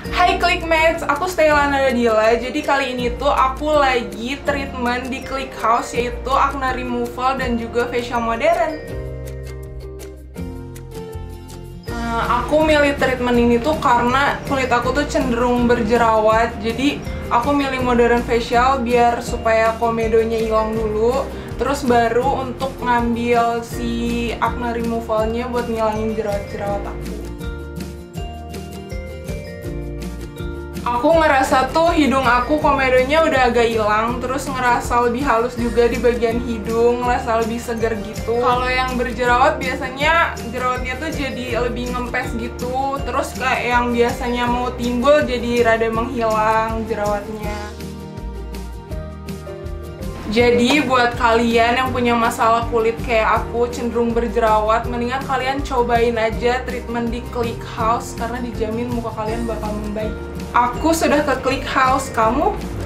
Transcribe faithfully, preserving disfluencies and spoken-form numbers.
Hai Clickmates, aku Stella Nadila. Jadi kali ini tuh aku lagi treatment di Click House, yaitu acne removal dan juga facial modern. Nah, aku milih treatment ini tuh karena kulit aku tuh cenderung berjerawat. Jadi aku milih modern facial biar supaya komedonya hilang dulu. Terus baru untuk ngambil si acne removalnya buat ngilangin jerawat-jerawat aku. Aku ngerasa tuh hidung aku komedonya udah agak hilang, terus ngerasa lebih halus juga di bagian hidung, ngerasa lebih segar gitu. Kalau yang berjerawat biasanya jerawatnya tuh jadi lebih ngempes gitu, terus kayak yang biasanya mau timbul jadi rada menghilang jerawatnya. Jadi buat kalian yang punya masalah kulit kayak aku cenderung berjerawat, mendingan kalian cobain aja treatment di Click House karena dijamin muka kalian bakal membaik. Aku sudah ke Click House, kamu?